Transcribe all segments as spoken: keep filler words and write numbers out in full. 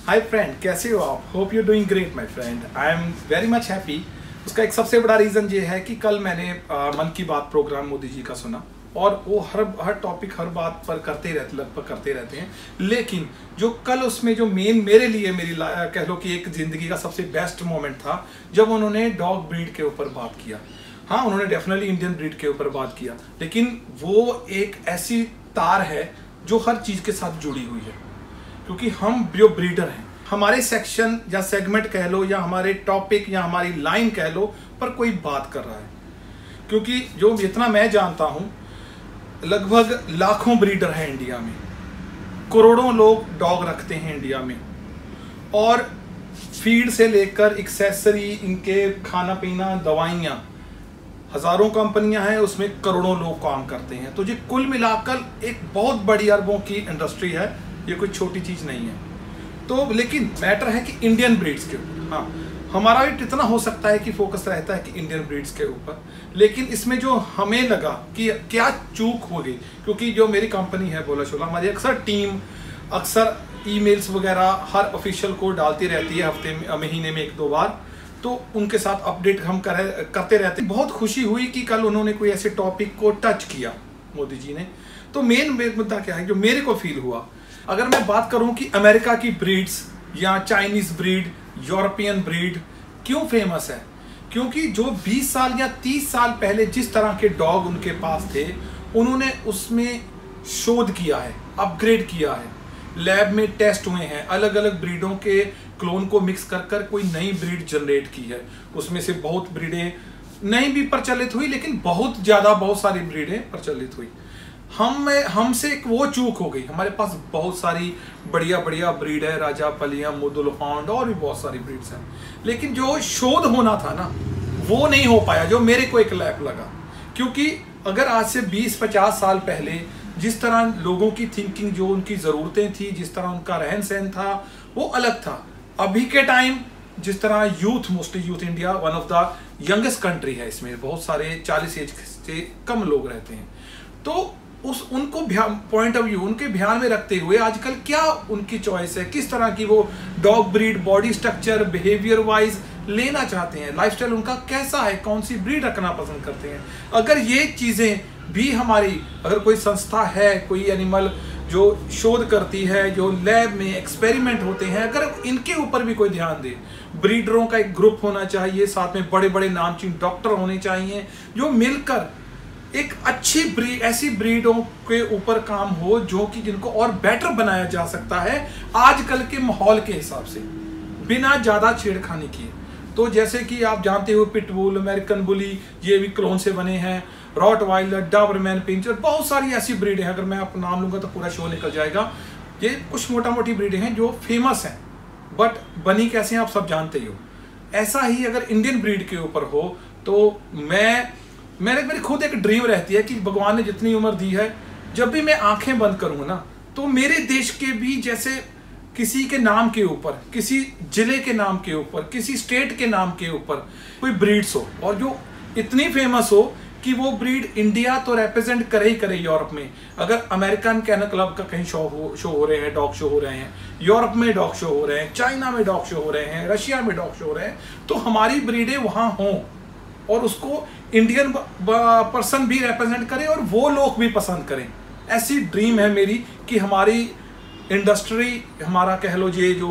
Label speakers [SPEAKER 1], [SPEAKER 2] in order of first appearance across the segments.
[SPEAKER 1] Hi friend, कैसे हो आप? Hope you doing great my friend. I am very much happy. उसका एक सबसे बड़ा रीज़न ये है कि कल मैंने आ, मन की बात प्रोग्राम मोदी जी का सुना और वो हर हर टॉपिक हर बात पर करते रहते लगभग करते रहते हैं। लेकिन जो कल उसमें जो मेन मेरे लिए मेरी कह लो कि एक ज़िंदगी का सबसे बेस्ट मोमेंट था जब उन्होंने डॉग ब्रीड के ऊपर बात किया। हाँ, उन्होंने डेफिनेटली इंडियन ब्रीड के ऊपर बात किया, लेकिन वो एक ऐसी तार है जो हर चीज़ के साथ जुड़ी हुई है। क्योंकि हम जो ब्रीडर हैं, हमारे सेक्शन या सेगमेंट कह लो या हमारे टॉपिक या हमारी लाइन कह लो पर कोई बात कर रहा है। क्योंकि जो जितना मैं जानता हूं, लगभग लाखों ब्रीडर हैं इंडिया में, करोड़ों लोग डॉग रखते हैं इंडिया में, और फीड से लेकर एक्सेसरी, इनके खाना पीना, दवाइयाँ, हजारों कंपनियां हैं, उसमें करोड़ों लोग काम करते हैं। तो ये कुल मिलाकर एक बहुत बड़ी अरबों की इंडस्ट्री है, ये कोई छोटी चीज़ नहीं है। तो लेकिन मैटर है कि इंडियन ब्रीड्स के ऊपर, हाँ, हमारा भी इतना हो सकता है कि फोकस रहता है कि इंडियन ब्रीड्स के ऊपर, लेकिन इसमें जो हमें लगा कि क्या चूक हो गई, क्योंकि जो मेरी कंपनी है बोला शोला, हमारी अक्सर टीम अक्सर ईमेल्स वगैरह हर ऑफिशियल को डालती रहती है, हफ्ते में महीने में एक दो बार, तो उनके साथ अपडेट हम कर, करते रहते हैं। बहुत खुशी हुई कि कल उन्होंने कोई ऐसे टॉपिक को टच किया मोदी जी ने। तो मेन मुद्दा क्या है जो मेरे को फील हुआ, अगर मैं बात करूं कि अमेरिका की ब्रीड्स या चाइनीज ब्रीड, यूरोपियन ब्रीड क्यों फेमस है, क्योंकि जो बीस साल या तीस साल पहले जिस तरह के डॉग उनके पास थे, उन्होंने उसमें शोध किया है, अपग्रेड किया है, लैब में टेस्ट हुए हैं, अलग अलग ब्रीडों के क्लोन को मिक्स कर कर कोई नई ब्रीड जनरेट की है। उसमें से बहुत ब्रीडें नहीं भी प्रचलित हुई, लेकिन बहुत ज़्यादा बहुत सारी ब्रीडें प्रचलित हुई। हम हमसे एक वो चूक हो गई, हमारे पास बहुत सारी बढ़िया बढ़िया ब्रीड है, राजा पलिया, मुदुल हॉन्ड और भी बहुत सारी ब्रीड्स हैं, लेकिन जो शोध होना था ना वो नहीं हो पाया, जो मेरे को एक लैप लगा। क्योंकि अगर आज से बीस पचास साल पहले जिस तरह लोगों की थिंकिंग, जो उनकी ज़रूरतें थी, जिस तरह उनका रहन सहन था, वो अलग था। अभी के टाइम जिस तरह youth, mostly youth, India one of the youngest country है, इसमें बहुत सारे चालीस एज से कम लोग रहते हैं। तो उस उनको पॉइंट ऑफ व्यू, उनके ध्यान में रखते हुए आजकल क्या उनकी चॉइस है, किस तरह की वो dog breed, body structure, behaviour wise लेना चाहते हैं, लाइफस्टाइल उनका कैसा है, कौन सी ब्रीड रखना पसंद करते हैं। अगर ये चीज़ें भी हमारी, अगर कोई संस्था है, कोई एनिमल जो शोध करती है, जो लैब में एक्सपेरिमेंट होते हैं, अगर इनके ऊपर भी कोई ध्यान दे, ब्रीडरों का एक ग्रुप होना चाहिए, साथ में बड़े बड़े नामचीन डॉक्टर होने चाहिए जो मिलकर एक अच्छी ब्रीड, ऐसी ब्रीडों के ऊपर काम हो जो कि जिनको और बेटर बनाया जा सकता है आजकल के माहौल के हिसाब से, बिना ज़्यादा छेड़खानी किए। तो जैसे कि आप जानते हो, पिटबुल, अमेरिकन बुली, ये भी क्लोन से बने हैं, रॉटवाइलर, डॉबरमैन, पिंचर, बहुत सारी ऐसी ब्रीडें हैं। अगर मैं आपको नाम लूँगा तो पूरा शो निकल जाएगा। ये कुछ मोटा मोटी ब्रीडें हैं जो फेमस हैं, बट बनी कैसे हैं आप सब जानते ही हो। ऐसा ही अगर इंडियन ब्रीड के ऊपर हो तो मैं मेरे मेरी खुद एक ड्रीम रहती है कि भगवान ने जितनी उम्र दी है, जब भी मैं आंखें बंद करूँगा ना, तो मेरे देश के भी जैसे किसी के नाम के ऊपर, किसी जिले के नाम के ऊपर, किसी स्टेट के नाम के ऊपर कोई ब्रीड्स हो, और जो इतनी फेमस हो कि वो ब्रीड इंडिया तो रिप्रेजेंट करे ही करे यूरोप में। अगर अमेरिकन कैनल क्लब का कहीं शो हो शो हो रहे हैं, डॉग शो हो रहे हैं, यूरोप में डॉग शो हो रहे हैं, चाइना में डॉग शो हो रहे हैं, रशिया में डॉग शो हो रहे हैं, तो हमारी ब्रीडें वहाँ हों और उसको इंडियन पर्सन भी रिप्रेजेंट करे और वो लोग भी पसंद करें। ऐसी ड्रीम है मेरी कि हमारी इंडस्ट्री, हमारा कह लो ये जो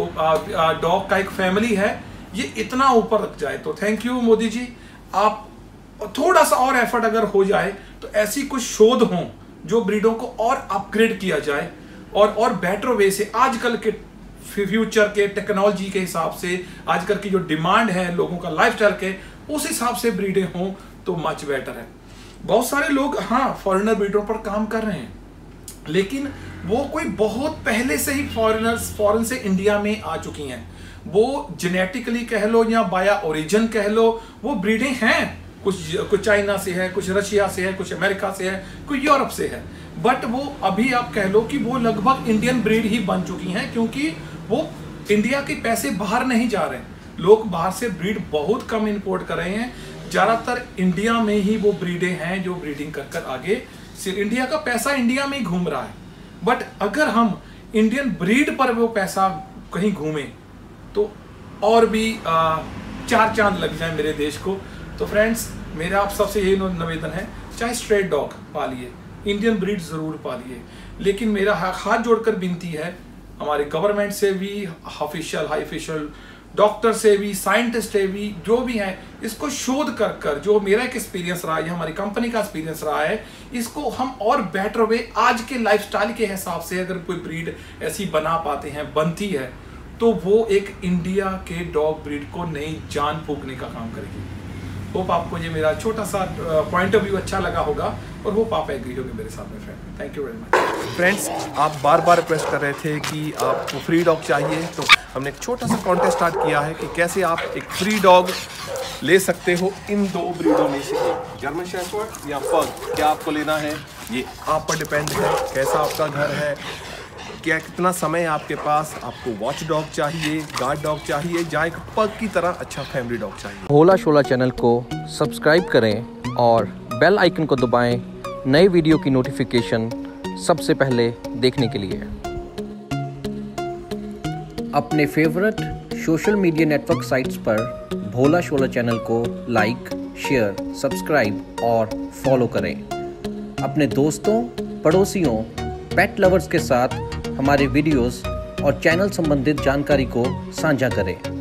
[SPEAKER 1] डॉग का एक फैमिली है, ये इतना ऊपर रख जाए। तो थैंक यू मोदी जी, आप थोड़ा सा और एफर्ट अगर हो जाए तो ऐसी कुछ शोध हों जो ब्रीडों को और अपग्रेड किया जाए और और बेटर वे से, आजकल के फ्यूचर के टेक्नोलॉजी के हिसाब से, आजकल की जो डिमांड है लोगों का लाइफस्टाइल के, उस हिसाब से ब्रीडें हों तो मच बेटर है। बहुत सारे लोग हाँ फॉरेनर ब्रीडों पर काम कर रहे हैं, लेकिन वो कोई बहुत पहले से ही फॉरेनर्स फॉरेन से इंडिया में आ चुकी हैं। वो जेनेटिकली कह लो या बाया ओरिजिन कह लो, वो ब्रीडें हैं, कुछ कुछ चाइना से है, कुछ रशिया से है, कुछ अमेरिका से है, कुछ यूरोप से है, बट वो अभी आप कह लो कि वो लगभग इंडियन ब्रीड ही बन चुकी हैं, क्योंकि वो इंडिया के पैसे बाहर नहीं जा रहे हैं। लोग बाहर से ब्रीड बहुत कम इंपोर्ट कर रहे हैं, ज़्यादातर इंडिया में ही वो ब्रीडें हैं जो ब्रीडिंग कर कर आगे, सिर्फ इंडिया का पैसा इंडिया में ही घूम रहा है। बट अगर हम इंडियन ब्रीड पर वो पैसा कहीं घूमें तो और भी आ, चार चांद लग जाए मेरे देश को। तो फ्रेंड्स, मेरा आप सबसे यही निवेदन है, चाहे स्ट्रेट डॉग पालिए, इंडियन ब्रीड ज़रूर पालिए, लेकिन मेरा हाथ जोड़कर विनती है हमारे गवर्नमेंट से भी, ऑफिशियल हाई ऑफिशियल डॉक्टर से भी, साइंटिस्ट से भी, जो भी हैं, इसको शोध कर कर जो मेरा एक एक्सपीरियंस रहा है, हमारी कंपनी का एक्सपीरियंस रहा है, इसको हम और बेटर वे आज के लाइफस्टाइल के हिसाब से अगर कोई ब्रीड ऐसी बना पाते हैं, बनती है, तो वो एक इंडिया के डॉग ब्रीड को नई जान फूंकने का काम करेगी। होप आपको ये मेरा छोटा सा पॉइंट ऑफ व्यू अच्छा लगा होगा और होप आप एग्री होंगे मेरे साथ में friend. Thank you very much.
[SPEAKER 2] Friends, आप बार बार रिक्वेस्ट कर रहे थे कि आपको फ्री डॉग चाहिए, तो हमने एक छोटा सा कॉन्टेस्ट स्टार्ट किया है कि कैसे आप एक फ्री डॉग ले सकते हो इन दो ब्रीडों में से एक, जर्मन शेफर्ड या पग। क्या आपको लेना है ये आप पर डिपेंड है, कैसा आपका घर है, क्या कितना समय है आपके पास, आपको वॉच डॉग चाहिए, गार्ड डॉग चाहिए, या एक पग की तरह अच्छा फैमिली डॉग चाहिए।
[SPEAKER 3] भोला शोला चैनल को सब्सक्राइब करें और बेल आइकन को दबाएं नए वीडियो की नोटिफिकेशन सबसे पहले देखने के लिए। अपने favourite social media network sites पर भोला शोला चैनल को लाइक, शेयर, सब्सक्राइब और फॉलो करें। अपने दोस्तों, पड़ोसियों, पेट लवर्स के साथ हमारे वीडियोस और चैनल संबंधित जानकारी को साझा करें।